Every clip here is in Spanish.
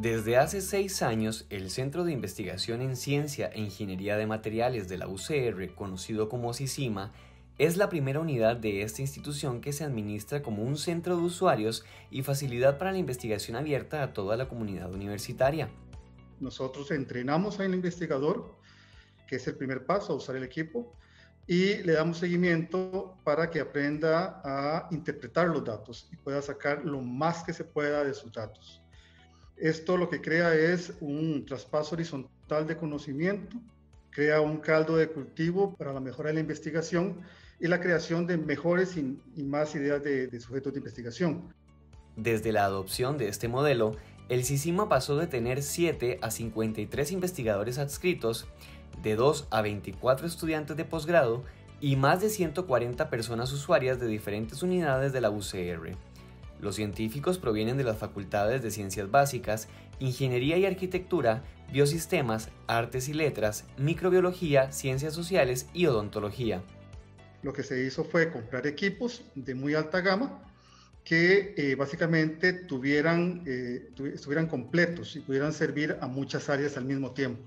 Desde hace 6 años, el Centro de Investigación en Ciencia e Ingeniería de Materiales de la UCR, conocido como CICIMA, es la primera unidad de esta institución que se administra como un centro de usuarios y facilidad para la investigación abierta a toda la comunidad universitaria. Nosotros entrenamos al investigador, que es el primer paso a usar el equipo, y le damos seguimiento para que aprenda a interpretar los datos y pueda sacar lo más que se pueda de sus datos. Esto lo que crea es un traspaso horizontal de conocimiento, crea un caldo de cultivo para la mejora de la investigación y la creación de mejores y más ideas de sujetos de investigación. Desde la adopción de este modelo, el CICIMA pasó de tener 7 a 53 investigadores adscritos, de 2 a 24 estudiantes de posgrado y más de 140 personas usuarias de diferentes unidades de la UCR. Los científicos provienen de las facultades de Ciencias Básicas, Ingeniería y Arquitectura, Biosistemas, Artes y Letras, Microbiología, Ciencias Sociales y Odontología. Lo que se hizo fue comprar equipos de muy alta gama que básicamente estuvieran completos y pudieran servir a muchas áreas al mismo tiempo.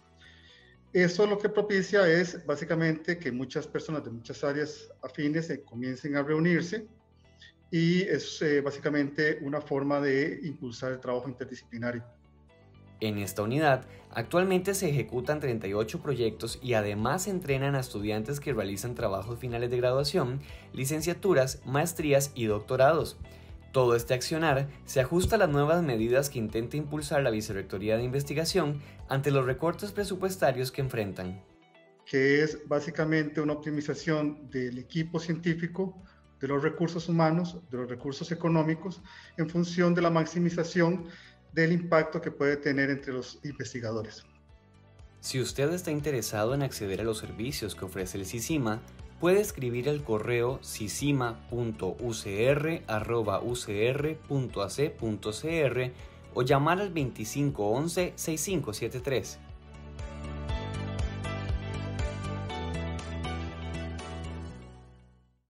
Eso lo que propicia es básicamente que muchas personas de muchas áreas afines comiencen a reunirse y es básicamente una forma de impulsar el trabajo interdisciplinario. En esta unidad, actualmente se ejecutan 38 proyectos y además se entrenan a estudiantes que realizan trabajos finales de graduación, licenciaturas, maestrías y doctorados. Todo este accionar se ajusta a las nuevas medidas que intenta impulsar la Vicerrectoría de Investigación ante los recortes presupuestarios que enfrentan. Que es básicamente una optimización del equipo científico, de los recursos humanos, de los recursos económicos, en función de la maximización del impacto que puede tener entre los investigadores. Si usted está interesado en acceder a los servicios que ofrece el CICIMA, puede escribir al correo cicima.ucr@ucr.ac.cr o llamar al 2511-6573.